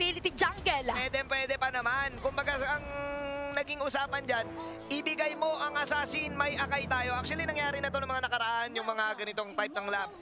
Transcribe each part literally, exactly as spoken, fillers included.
utility jungle. Pwede, pwede pa naman. Kumbaga, ang naging usapan dyan, ibigay mo ang assassin, may akay tayo. Actually, nangyari na to ng mga nakaraan, yung mga ganitong type ng lab.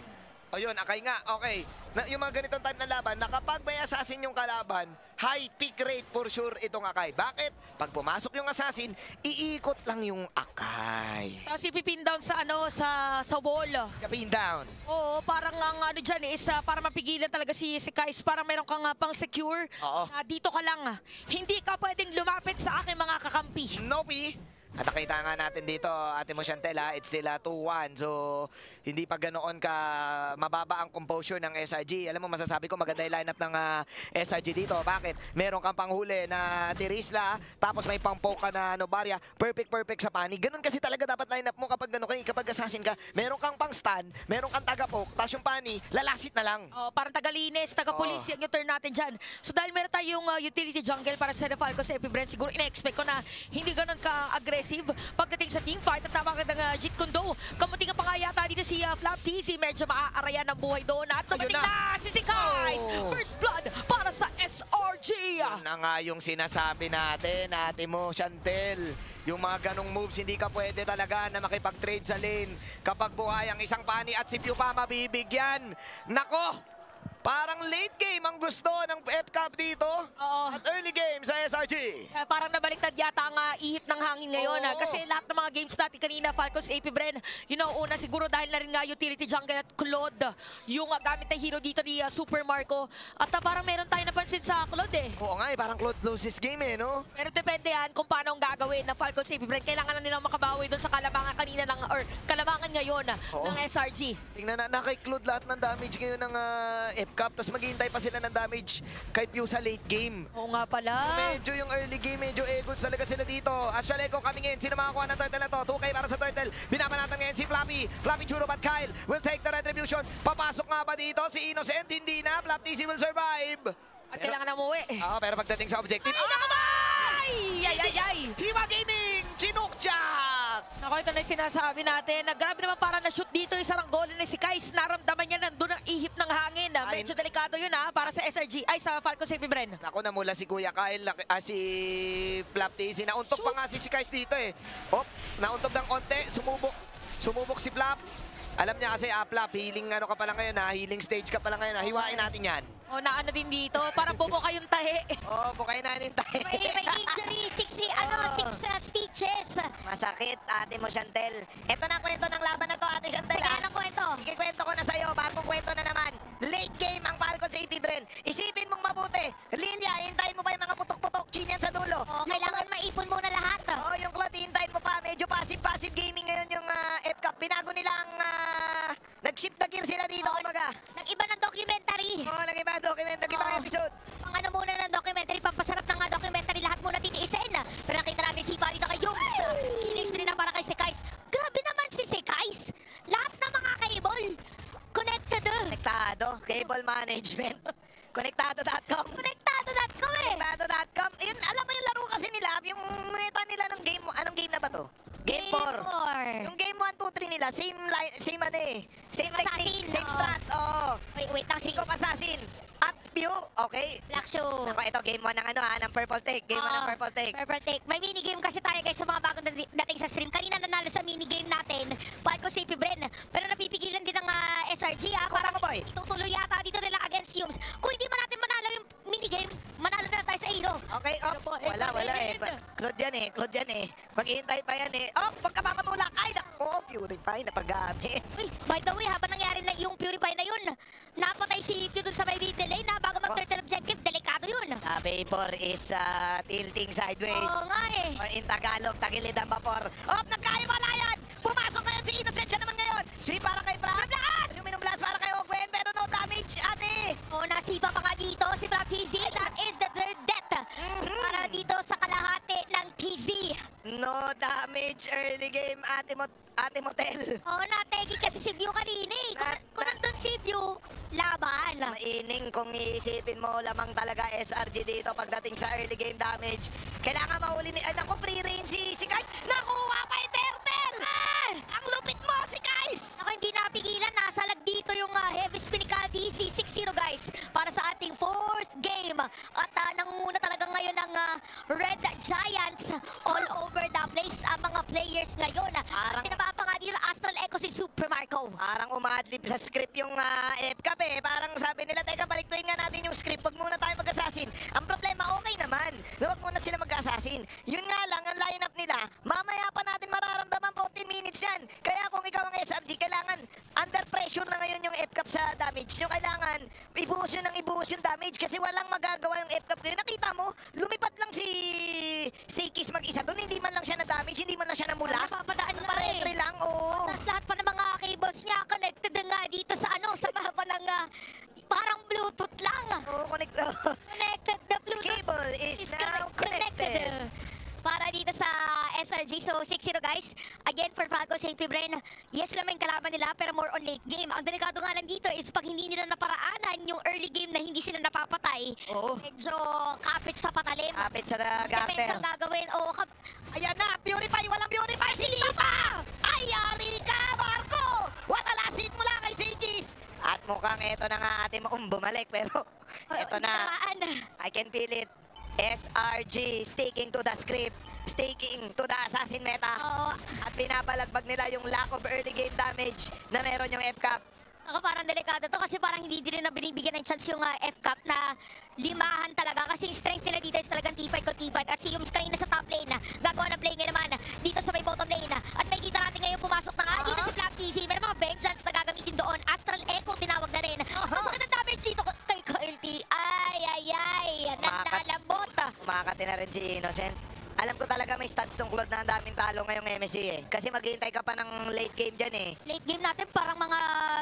O yun, akay nga, okay. Na, yung mga ganitong type ng laban, na kapag may assassin yung kalaban, high pick rate for sure itong akay. Bakit? Pag pumasok yung assassin, iikot lang yung akay. Tapos ipipin down sa ano, sa, sa wall. Kapin down. Oo, parang ang ano dyan is uh, para mapigilan talaga si, si Kais. Parang meron kang uh, pang secure. Oo. Uh, dito ka lang. Hindi ka pwedeng lumapit sa aking mga kakampi. Nope. At nakita nga natin dito, ate mo Chantel ha, it's still two one. So, hindi pa ganoon ka mababa ang composure ng S R G. Alam mo, masasabi ko maganda yung lineup ng uh, S R G dito. Bakit? Meron kang panghuli na Tirisla, tapos may pang-poke ka na Novaria. Perfect, perfect sa pani. Ganun kasi talaga dapat lineup mo kapag gano'n kayo, kapag assassin ka. Meron kang pang-stun, meron kang taga-poke, tapos yung pani, lalasit na lang. Oh, parang tagalinis, taga-pulis Oo. yung turn natin dyan. So dahil meron tayong uh, utility jungle para sa Falcons sa Epibrand, siguro ina-expect ko na hindi ganun ka-aggressive pagdating sa team fight. At tama ka ng uh, Jeet Kundo. Kamuting pa nga yata dito si uh, Flap T Z. Medyo maaarayan ng buhay doon. At tumating na. na si Sikais. Oh. First blood para sa S R G. Yun na nga yung sinasabi natin, ate mo Chantel. Yung mga ganong moves, hindi ka pwede talaga na makipag-trade sa lane. Kapag buhay ang isang pani at si Pew pa mabibigyan. Nako! Parang late game ang gusto ng F-Cup dito. Oo. At early game sa S R G. Uh, parang nabaliktad yata ang uh, ihip ng hangin ngayon. Oo. Uh, kasi lahat ng mga games natin kanina, Falcons, A P Bren, you know, una siguro dahil na rin nga utility jungle at Claude, yung uh, gamit na hero dito ni uh, Super Marco. At uh, parang meron tayo napansin sa Claude eh. Oo nga eh, parang Claude loses game eh, no? Pero depende yan kung paano ang gagawin ng Falcons A P Bren. Kailangan na nilang makabawi doon sa kalamangan kanina ng, or kalamangan ngayon uh, Oo. ng S R G. Tingnan na, na kay Claude lahat ng damage ngayon ng uh, F-Cup. Tapos maghihintay pa sila ng damage kay Pew sa late game. Oo nga pala. Medyo yung early game, medyo egos talaga sila dito. Astraleco coming in. Sino makakuha ng turtle na to? two K para sa turtle. Binabanatan ngayon si Flappy. Flappy Churro at Kyle will take the retribution. Papasok nga ba dito? Si Innocent hindi na. Flap T C will survive. At kailangan na umuwi. Oo, pero pagdating sa objective. Ay, nakamay! Ay, ay, ay! Hiwa Gaming! Chinukjak! Ako, ito na yung sinasabi natin. Na grabe naman para na-shoot dito yung saranggola ni si Kais. Naramdaman niya nandun ang ihip ng hangin. Ay, Medyo delikado yun ha, para sa S R G. Ay, sa Falcons A P Bren. Ako na mula si Kuya Kyle, ah, si Flap T C. Nauntok pa nga si si Kais dito eh. Hop, nauntok ng konti. Sumubok. Sumubok si Flap. Alam niya kasi, ah, Flap, healing ano ka pala ngayon ha. Healing stage ka pala ngayon ha. Hiwain natin yan. O, naano din dito. Parang bubo kayong tahi. Oo, oh, bukayin natin tayo. May, may injury, six, ano, six uh, stitches. Masakit, ate mo Chantel. Ito na ang kwento ng laban na to, ate Chantel. Sige, ha? anong kwento? Ikikwento ko na sa'yo, bagong kwento na naman. Late game ang Falcons A P Bren. Isipin mong mabuti. Lilia, hintayin mo pa yung mga putok-putok chinyan sa dulo. O, kailangan maipon muna lahat. Oo, yung Claude, hintayin mo pa. Medyo passive-passive gaming ngayon yung uh, F-Cup. Binago nila ang... Uh, nag-shift na gear sila dito, Oo, kumbaga. Nag-iba ng documentary. Oo, nag-iba ang document, nag-iba ang Oo. episode. Pang ano muna ng documentary, pampasarap ng nga documentary, lahat muna tiniisin. Pero nakita natin si dito kay Jungs. Killing stream na para kay Sekais. Grabe naman si Sekais. Lahat ng mga cable, connected. Konektado, cable management. Konektado dot com. Konektado dot com eh. Konektado dot com. Yun, alam mo yung laro kasi nila, yung meta nila ng game, anong game na ba to? Game four. Yung game one, two, three nila, same line, same ano eh. Same Same technique, assassin, same oo. strat. Oo. Wait, wait lang si Singkop assassin. At Pew, okay. Black Shoe. Ako, ito, game one ng ano ha, ng purple take. Game one ng Oo, purple take. Purple take. May minigame kasi tayo guys sa mga bagong dati- dating sa stream. Kanina nanalo sa minigame natin, Falcons A P Bren. Pero napipigilan din ng ah, S R G ha. Kuha mo, boy. Itutuloy yata dito nila against Yums. Kung hindi man natin manalo yung minigame, manalo na tayo sa hero. Okay, oh. po, eh, Wala, wala eh. Claudine. Claude yan eh, Claude yan eh. Maghihintay pa yan eh. Oh, pagkapapatulak. Ay, na. Oh, purify na paggamit. Uy, by the way, habang nangyari na yung Purify na yun, napatay si Pew dun sa may delay na bago mag-turtle objective, delikado yun. Uh, vapor is uh, tilting sideways. Oo nga eh. Or in Tagalog, tagilid ang vapor. Oh, nagkaiwalayan! Pumasok ngayon si Innocent siya naman ngayon. Sweep para kay Brad. Yung minumblast para kay Ogwen, pero no damage, ate. O, nasipa pa nga dito si Brad P Z. That is the third death. Para dito sa kalahati ng P Z. No damage early game, ate mo, ate motel. Oo, nategi kasi si View kanina eh. Kung, Na- kung na- nandun si View, laban. Maining kung iisipin mo lamang talaga S R G dito pagdating sa early game damage. Kailangan mahuli ni... Ay, naku, free range si, si guys. Nakuha pa yung turtle! Ah! Ang lupit mo! si Kais! Ako hindi napigilan, nasalag dito yung uh, heavy spinicality C six zero guys para sa ating fourth game. At uh, nangunguna talaga ngayon ng uh, Red Giants all over the place ang mga players ngayon. Parang- Tinaba pa nga dito Astral Echo si Super Marco. Parang umadlip sa script yung uh, F C A P eh. Parang sabi nila, teka, baliktuin nga natin yung script. Huwag muna tayo mag-assassin. Ang problema, okay naman. Huwag muna sila mag-assassin. Yun nga lang, ang lineup nila, mamaya pa natin mararamdaman fourteen minutes yan. Kaya kung ikaw ang S R G, kailangan under pressure na ngayon yung F C A P sa damage. Yung kailangan, ibuhos yun ng ibuhos yung damage kasi walang magagawa yung F C A P ngayon. Nakita mo, lumipad lang si Seikis mag-isa doon. Hindi man lang siya na damage, hindi man lang siya namula. Napapadaan lang Pare-pre eh. lang, oo. Tapos lahat pa ng mga cables niya connected na nga dito sa ano, sa baba ng uh, parang Bluetooth lang. Oo, connect. Connected, the Bluetooth Cable is is now connected. Para dito sa S R G. So, six zero guys. Again, for Falco Safety Brain, yes naman yung kalaban nila, pero more on late game. Ang delikado nga lang dito is pag hindi nila naparaanan yung early game na hindi sila napapatay, Oo. medyo kapit sa patalim. Kapit sa Depends garter. ang gagawin. O, kap- Ayan na, Purify! Walang Purify! Si Lipa! Ay, yari ka, Marco! Watalasin mo lang kay Seikis! At mukhang eto na nga ate mo um, bumalik, pero eto na, tamaan. I can feel it. S R G sticking to the script, sticking to the assassin meta. Oo. At pinapalagbag nila yung lack of early game damage na meron yung F C A P. Ako parang delikado to kasi parang hindi din na binibigyan ng chance yung uh, F C A P na limahan talaga kasi yung strength nila dito is talagang T five ko T five at si Yums kanina sa top lane na gagawa ng play ngayon naman dito sa may bottom lane at may kita natin ngayon pumasok na nga dito si Flap T C, may mga vengeance na gagamitin doon. Astral Echo tinawag na rin. Ang sakit ng damage dito kay Kyle T. Ay ay ay Umakas. nanlalambot. Kumakati na rin si Innocent. Alam ko talaga may stats tong Claude na ang daming talo ngayong M S C eh. Kasi maghihintay ka pa ng late game dyan eh. Late game natin parang mga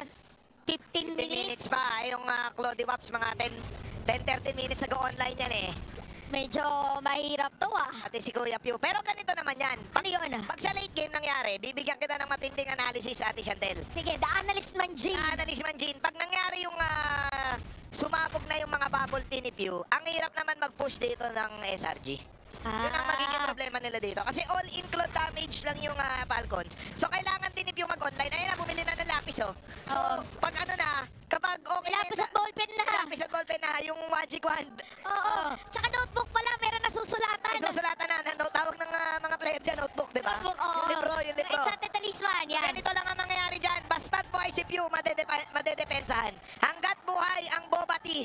fifteen fifteen minutes minutes. pa. Yung uh, Claude Waps, mga ten thirty minutes nag-online yan eh. Medyo mahirap to ah. Pati si Kuya Pew. Pero ganito naman yan. Ano yun? Pag sa late game nangyari, bibigyan kita ng matinding analysis, Ate Chantel. Sige, the analyst man Jim. Analysis man, Jean. Pag nangyari yung ah, sumabog na yung mga bubble tea ni Pew, ang hirap naman mag-push dito ng S R G. Yun ang magiging problema nila dito. Kasi all-in cloud damage lang yung ah, Falcons. So, kailangan din ni Pew mag-online. Ayun na, bumili na ng lapis, oh. So, Oo. pag ano na, kapag okay na Lapis yun at ballpen na. Lapis at ballpen na, yung magic wand. Oo. Tsaka notebook pala, meron na susulatan. Ay, susulatan na, na no, tawag ng ah, mga player dyan, notebook, di ba? Notebook, oo. Yung libro, yung libro. Yung enchanted talisman, yan. Ganito lang ang mangyayari dyan. Basta't buhay si Pew, madedep- madedepensahan. Hanggat buhay ang Boba Tea.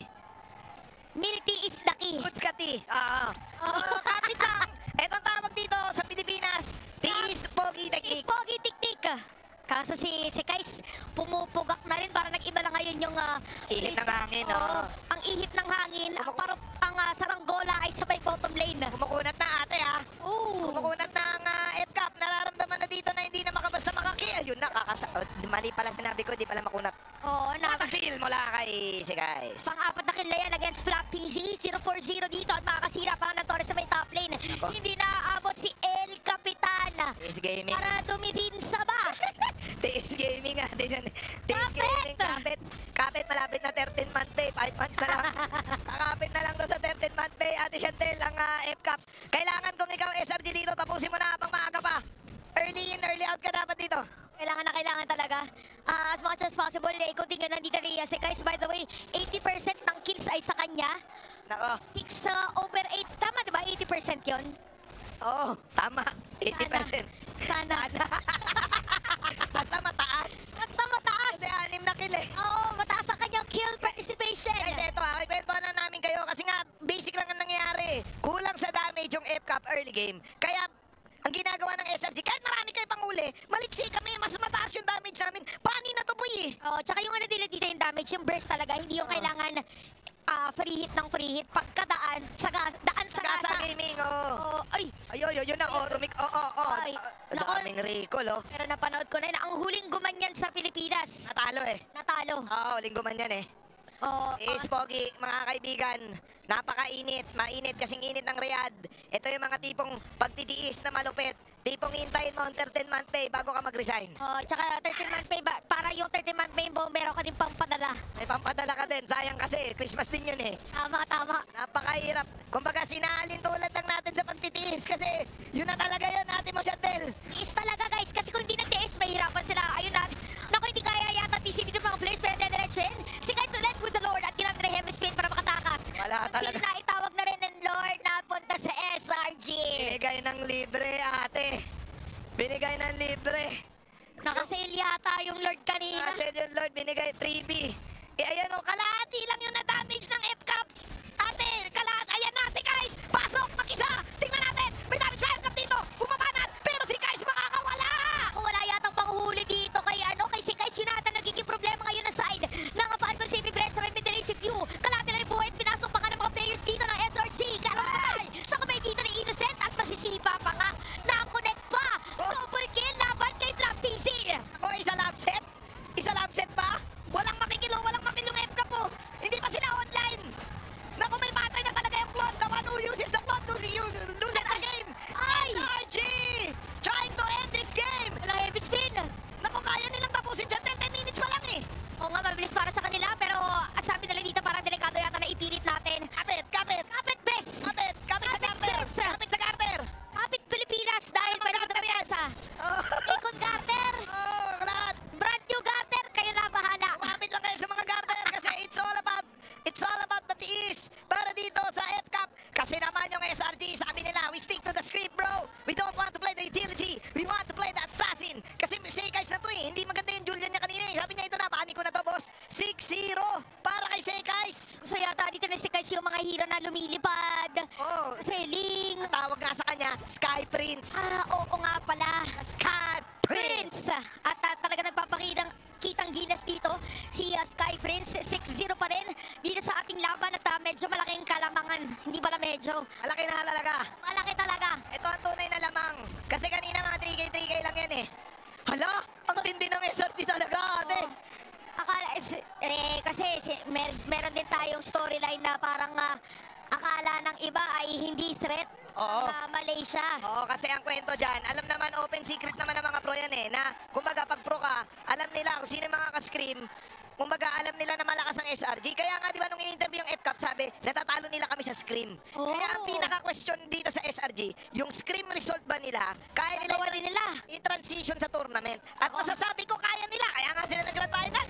Milty is the key. Goods ka tea. Oo. So, kapit lang. Etong tawag dito sa Pilipinas, tiis pogi Is technique. pogi tik-tik. Kaso si, si Kais, pumupugak na rin. Parang nag-iba na ngayon yung... ah, Ihip place- ng hangin, Oo. oo. Ang ihip ng hangin. Ang Kumuku- parang ang ah, saranggola ay sabay bottom lane. Kumukunat na ate ha. Oo. Kumukunat na ang uh, F C A P. Nararamdaman na dito na hindi na makabasta makaki. Ayun na, kakasa... oh, mali pala sinabi ko, di pala makunat. Oo, na. Nakafeel mo lang kay si guys. Pang-apat na kill na yan against Flap T Z. zero four zero dito at makakasira pa ng Torres sa may top lane. Ako. Hindi naaabot si El Capitan. Tiis gaming. Para dumibinsa ba? Tiis gaming nga. Tiis Kapit! gaming. Kapit. Kapit, malapit na thirteen month pay. five months na lang. Kakapit na lang to sa thirteen month pay. Ate Chantel, ang uh, F C A P. Kailangan kung ikaw S R G dito, tapusin mo na habang maaga pa. Early in, early out ka dapat dito. Kailangan na kailangan talaga. Ah, as much as possible, eh, ikaw din nandito rin si guys. By the way, eighty percent ng kills ay sa kanya. Nako. six uh, over eight. Tama, di ba? eighty percent yun? Oo, tama. eighty percent. Sana. Sana. Basta mataas. Basta mataas. Kasi anim na kill eh. Oo, mataas ang kanyang kill participation. Guys, eto ha, ikwentuhan na namin kayo kasi nga basic lang ang nangyayari. Kulang sa damage yung F C A P early game. Kaya ang ginagawa ng S R G, kahit marami kayo panghuli, maliksi kami, mas mataas yung damage namin. Paani na to boy eh. Oh, tsaka yung ano nila dito yung damage, yung burst talaga, hindi yung kailangan ah, free hit ng free hit. Pagkadaan, sa gas, daan sa Saka sa gasa. gaming, oh. Oh, ay, Ay, ay, ay, yun na, oh, rumik, oh, oh, oh. Ay, Ah, nako. daming recall, oh. pero napanood ko na yun. Ang huling gumanyan sa Pilipinas. Natalo eh. Natalo. Oo, linggo man yan eh. Oh, Is Pogi, mga kaibigan, napakainit, mainit kasing init ng Riyadh. Ito yung mga tipong pagtitiis na malupit. Tipong hintayin mo ang thirteen month pay bago ka mag-resign. oh, tsaka thirteen month pay, ba, para yung thirteen month pay mo, meron ka din pampadala. May pampadala ka din. Sayang kasi, Christmas din yun eh. Tama, tama. Napakahirap. Kumbaga, sinaalin tulad lang natin sa pagtitiis kasi yun na talaga yun, ate mo, Chantel. Tiis talaga guys, kasi kung hindi nagtiis, mahirapan sila. Ayun na, tawag na rin ng Lord na punta sa S R G. Binigay ng libre, ate. Binigay ng libre. Nakasail yata yung Lord kanina. Kasi yung Lord, binigay freebie. Eh, ayan o, kalahati lang yung na-damage ng F-Cup. Ate, kalahati. Ayan na, si Kais. Pasok, mag-isa. Tingnan natin. May damage sa F-Cup dito. Bumaba na. Pero si Kais makakawala. Kung wala yatang panghuli dito kay ano, kay si Kais, yun ata nagiging problema ngayon na side ng Falcon Saving Breath sa may mid-range view. Kalahati na rin buhay at pinasok pa nga ng mga players dito ng S R G. Karong patay sa kamay dito ni Innocent at masisipa pa nga. Nakakonect pa. Double kill laban kay Flap T C. O, isa lab set. Isa lab set pa. Walang makikilo, walang makil yung F-Cup po. Hindi pa sila online. Naku, may patay na talaga yung clone. The one who uses the clone loses, uses, loses the game. Ay! S R G! Trying to end this game. Walang heavy spin. Naku, kaya nilang tapusin dyan. ten minutes pa lang eh. Oo nga, mabilis para sa kanila pero ang sabi nila dito parang delikado yata na ipilit natin. Kapit, kapit. Kapit best! Kapit, kapit sa Kapit, Carter. Bes. Kapit sa Carter. Kapit Pilipinas dahil Ano, pwede ko Carter yan? sa Oh, Ikon Garter! oh, lahat. Brand new Garter! Kayo na bahala! Kumapit lang kayo sa mga Carter kasi it's all about, it's all about the tiis para dito sa F-Cup. Kasi naman yung S R G, sabi nila, we stick to the script, bro. We don't want to play the utility. We want to play the assassin. Kasi si Sekais na to eh. Hindi maganda yung Julian niya kanina eh. Sabi niya, ito na, paani ko na to, boss. six zero para kay Sekais. Gusto yata dito na si Kais yung mga hero na lumilipad. Oh, Selling. ang tawag nga sa kanya, Sky Prince. Ah, oo nga pala. Sky Prince. Prince! At uh, talaga nagpapakitang kitang ginas dito si uh, Sky Prince. six zero pa rin dito sa ating laban at uh, medyo malaking kalamangan. Hindi pala medyo. Malaki na talaga. Malaki talaga. Ito ang tunay na lamang. Kasi kanina mga three K three K lang yan eh. Hala, ang tindi ng S R G talaga, ate. Oo. Akala, eh, eh, kasi si, mer meron din tayong storyline na parang ah, akala ng iba ay hindi threat Oo. ng ah, Malaysia. Oo, kasi ang kwento dyan, alam naman, open secret naman ng mga pro yan eh, na kumbaga pag pro ka, alam nila kung sino yung mga ka-scream, kumbaga alam nila na malakas ang S R G. Kaya nga, di ba, nung in-interview yung F-Cup, sabi, natatalo nila kami sa scream. Oh. Kaya ang pinaka-question dito sa S R G, yung scream result ba nila, kaya nila Magawa rin nila. i-transition sa tournament. At Oo. masasabi ko, kaya nila, kaya nga sila nag-grand finals.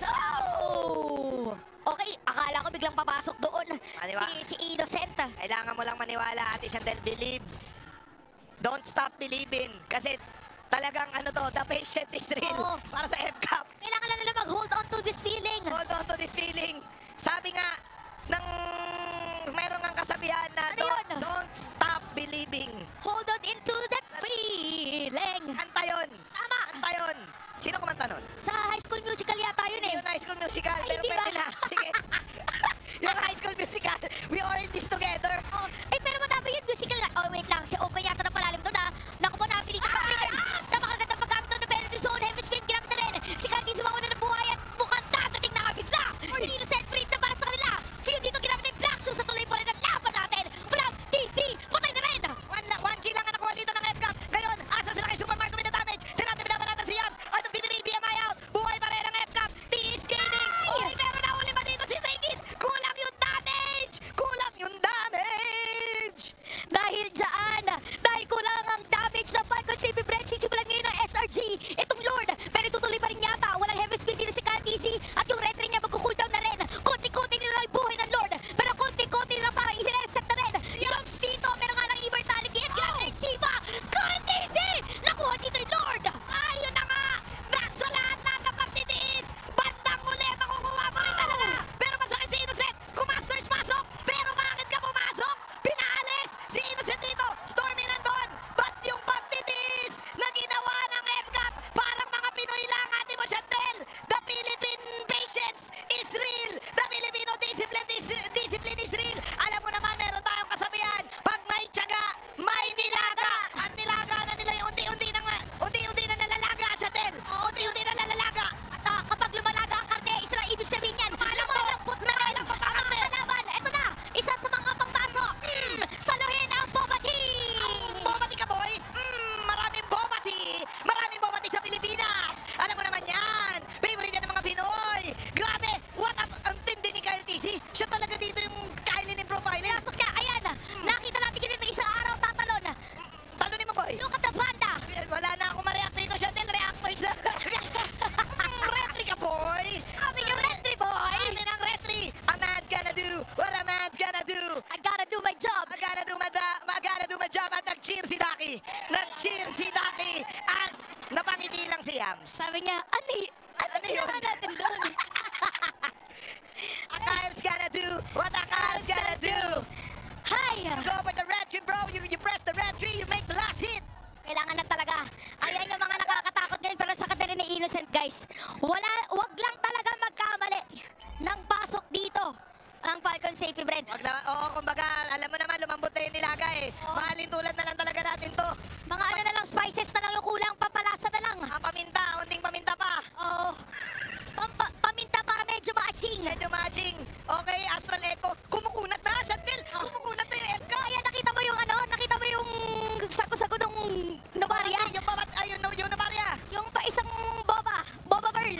Oh! Okay, akala ko biglang papasok doon Ah, di ba? si, si Innocent. Kailangan mo lang maniwala, Ate Chantel, believe. Don't stop believing. Kasi talagang ano to, the patience is real Oo. para sa F-Cup. Kailangan lang nila mag-hold on to this feeling. Hold on to this feeling. Sabi nga, ng meron nga kasabihan na Ano don't, yun? don't stop believing. Hold on into that feeling. Kanta yun. Tama. Kanta yun. Sino kumanta nun? Sa High School Musical yata yun eh. Yung High School Musical, Ay, pero di ba? pwede na. Sige. Yung High School Musical, we are in this together. Oh, eh, pero matapos yung musical na. Oh, wait lang. Si Open yata na palalim doon na. Naku po, napili ka pa. Ah! Napakaganda paggamit doon na penalty zone. Heavy spin, ginamit na rin. Si Candy sumawala ng buhay at mukhang dadating na kabit na. Si Innocent Prince na para sa kanila. Few dito ginamit na yung Black Shoes sa tuloy pa rin ang laban natin. Flap T C, patay na rin. One, la- one kill lang ang nakuha dito ng F-Cup. Ngayon, asa sila kay Supermarket with the damage. Tirante binabanatan si Yams. Out of T V B, B M I out. Buhay pa rin ang F-Cup. T is gaining. Uy, meron na uli ba dito si Sekis? Kulang yung damage. Kulang yung damage. my job. I gotta do my, da- I gotta do my job at nag-cheer si Daki. Nag-cheer si Daki at napangiti lang si Yams. Sabi niya, ano y- ano Ano yun? ginawa natin doon? Akail's gonna do what Akail's gonna do. Hi! Go for the red tree, bro. You, you press the red tree, you make the last hit. Kailangan na talaga. Ayan yung mga nakakatakot ngayon pero sa kadali ni Innocent, guys. Wala, wag lang talaga magkamali ng pasok dito ang Falcon Safety Brand. Wag na, oo, kumbaga, alam mo naman, lumambot na yung nilaga eh. Oo. Mahalin tulad na lang talaga natin to. Mga ano na lang, spices na lang yung kulang, papalasa na lang. Ang paminta, unting paminta pa. Oo. Pampa- paminta para medyo matching. Medyo matching. Okay, Astral Echo. Kumukunat na, Chantel. Oh. Kumukunat na yung F K. Kaya nakita mo yung ano, nakita mo yung sago-sago nung Novaria? Yung babat, ayun, no, yung nabarya. Yung pa isang boba, boba pearl.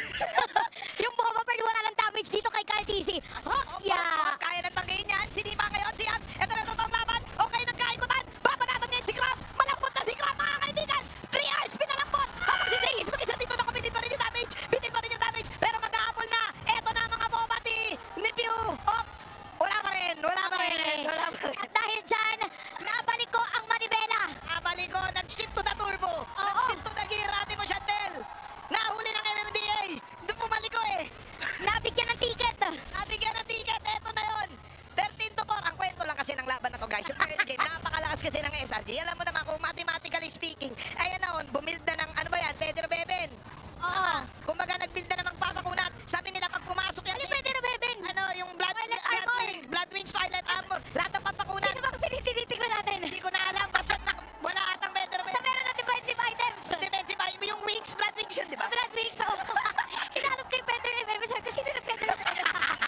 Yung boba pearl wala ng damage dito kay Kyle T C. Oh, yeah. Kaya nang tanggayin yan. Sinipa ngayon si Yams. Ito na totoong laban. Okay, nagkaikutan. Babanatan ngayon si Grab. Malambot na si Grab, mga kaibigan. three hours pinalambot. Habang si Zayis mag-isa dito na bitin pa rin yung damage. Bitin pa rin yung damage. Pero magkahabol na. Ito na mga boba ni, ni Pew. Oh, wala pa rin. Wala pa rin. Wala pa rin. At dahil dyan, nabalik ko ang manibela. Abali ko, nag-shift to the turbo. Oo. Nag-shift to the gear. Ate mo, Chantel. Nahuli ng M M D A. Doon bumalik ko eh. Nabigyan ng ticket. Nabigyan ng ticket, eto na yun. thirteen to four. Ang kwento lang kasi ng laban na to, guys. Yung early game, napakalakas kasi ng S R G. Alam mo naman kung mathematically speaking, ayan na on, bumild na ng, ano ba yan, Pedro Beben. Oo. Kumbaga, nag-build na ng magpapakunat. Sabi nila, pag pumasok yan Ano si, pwede na, Beben? ano, yung blood, Twilight blood, Armor. wing, blood wings, Twilight Armor. Lahat ng papakunat. Sino bang tinitinitignan natin? Hindi ko na alam, basta na, wala atang Pedro Sa Beben. meron ng defensive items. Defensive, yung wings, blood wings yun, di ba? Blood Wings, oh. Inanap kay Peter M M. Sabi ko, sino na Peter M M?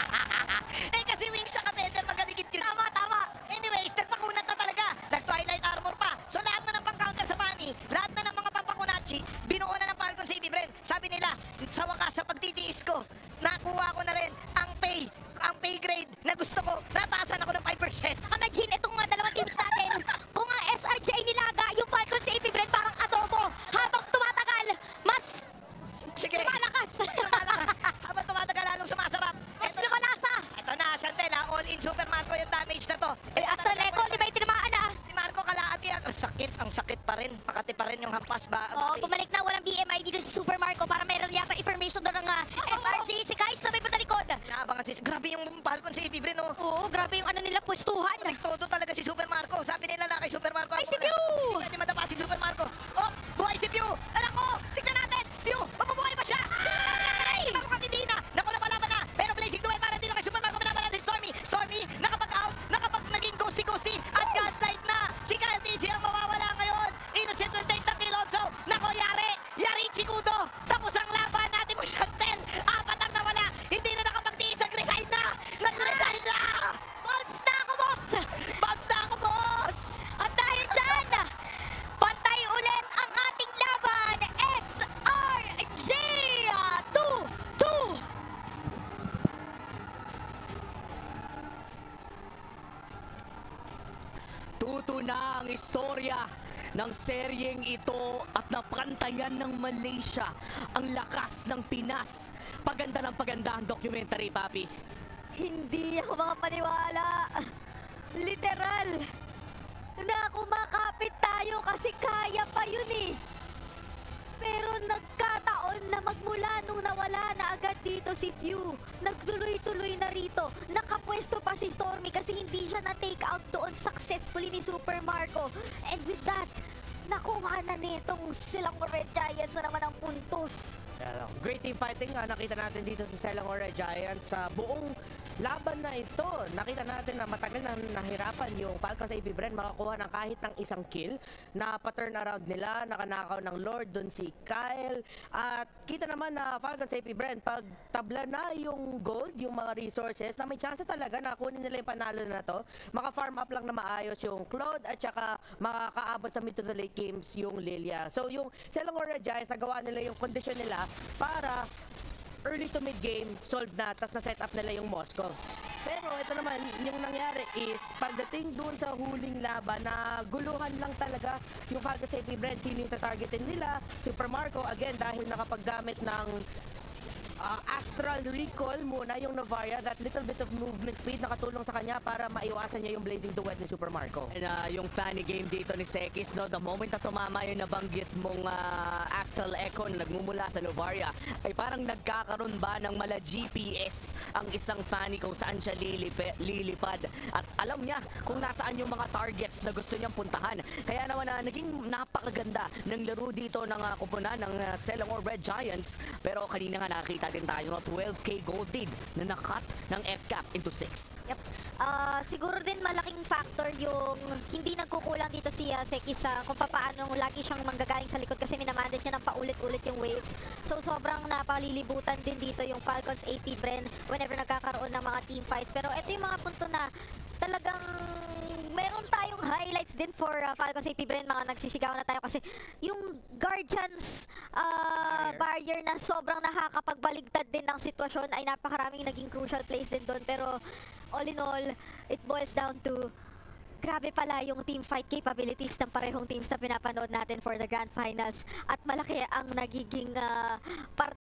Eh, kasi wings siya ka, Pedro, magaligid yun. Tama, tama. Anyways, nagpakunat na talaga. Nag-Twilight Armor pa. So lahat na ng pang-counter sa Pani, lahat na ng mga pampakunachi, binuo na ng Falcon Safety Brand. Sabi nila, sa wakas, sa pagtitiis ko, nakuha ko na rin ang pay, ang pay grade na gusto ko. Nataasan ako ng five percent. Imagine itong mga dalawang teams natin. Kung ang S R J ay nilaga, yung Falcon Safety Brand parang adobo. Habang tumatagal, mas Sige. lumalakas. Lumalakas. Habang tumatagal, lalong sumasarap. Mas Ito, lumalasa. ito na, Chantel, ha? All in Super Marco yung damage na to. Eh, Astral Echo, di ba itinamaan na? Si Marco kalaat kaya, ang sakit, ang sakit pa rin. Makati pa rin yung hampas ba? Oo, bumalik na. Walang B M I dito si Super Marco para meron yata information doon ng ah, S R J. Si Kai sa may patalikod. Naabangan si, grabe yung Falcon Safety Brand, oh. Oo, grabe yung ano nila, pwestuhan. Nagtodo talaga si Super Marco. Sabi nila na kay Super Marco. Ay, si Pew! Hindi pwede madapa si Super Marco. Oh, buhay si Pew! Anak ko! Tignan natin! Pew! Mabubuhay ba siya? Ay! Marco hindi na! Naku, laban na! Pero Blazing Duel para dito kay Super Marco. Binabalan si Stormy! Stormy! Nakapag-out! Nakapag naging ghosty-ghosty! At godlight na! Si Kyle T C ang mawawala ngayon! Innocent will take the kill also! Nako, yari! Yari, Chikudo! Tapos ang laban natin mo, Chantel! Apat ang nawala! Hindi na nakapagtiis! Nag-resign na! Nag-resign na! Bounce na ako, boss! Bounce na ako, boss! At dahil dyan, pantay ulit ang ating laban, S R J two two. Tuto na ang istorya ng seryeng ito at napantayan ng Malaysia ang lakas ng Pinas. Paganda ng paganda ang documentary, Papi. Hindi ako makapaniwala. Literal. Na kumakapit tayo kasi kaya pa yun eh. Pero nagkataon na magmula nung nawala na agad dito si Few. Nagtuloy-tuloy na rito. Nakapwesto pa si Stormy kasi hindi siya na-take out doon successfully ni Super Marco. And with that, nakuha na nitong silang Red Giants na naman ang puntos. Pero, great team fighting nga nakita natin dito sa Selangor Red Giants sa buong laban na ito. Nakita natin na matagal na nahirapan yung Falcon Safety Brand makakuha ng kahit ng isang kill. Na pa-turn around nila, nakanakaw ng Lord dun si Kyle. At kita naman na Falcon Safety Brand pag tabla na yung gold, yung mga resources, na may chance talaga na kunin nila yung panalo na to. Maka-farm up lang na maayos yung Claude at saka makakaabot sa mid to the late games yung Lilia. So yung Selangor Red Giants, nagawa nila yung condition nila para early to mid game solved na, tapos na-set up nila yung Moscow. Pero ito naman, yung nangyari is pagdating doon sa huling laban na guluhan lang talaga yung Falcon Safety Brand, sino yung tatargetin nila. Super Marco, again, dahil nakapaggamit ng ah, Astral Recall muna yung Novaria. That little bit of movement speed nakatulong sa kanya para maiwasan niya yung Blazing Duet ni Super Marco. And, uh, yung funny game dito ni Sekis, no, the moment na tumama yung nabanggit mong uh, Astral Echo na nagmumula sa Novaria, ay parang nagkakaroon ba ng mala G P S ang isang Fanny kung saan siya lilipe, lilipad. At alam niya kung nasaan yung mga targets na gusto niyang puntahan. Kaya naman na uh, naging napakaganda ng laro dito ng uh, kupunan ng uh, Selangor Red Giants. Pero kanina nga nakita din tayo ng twelve K gold lead na nakat ng F cap into six. Yep. Ah, siguro din malaking factor yung hindi nagkukulang dito si uh, Seki sa kung paano lagi siyang manggagaling sa likod kasi minamanage niya ng paulit-ulit yung waves. So sobrang napalilibutan din dito yung Falcons A P Bren whenever nagkakaroon ng mga team fights. Pero ito yung mga punto na talagang meron tayong highlights din for uh, Falcons A P Bren. Mga nagsisigaw na tayo kasi yung Guardians uh, barrier. barrier na sobrang nakakapagbaligtad din ng sitwasyon ay napakaraming naging crucial plays din doon. Pero all in all, it boils down to grabe pala yung team fight capabilities ng parehong teams na pinapanood natin for the Grand Finals. At malaki ang nagiging uh, parte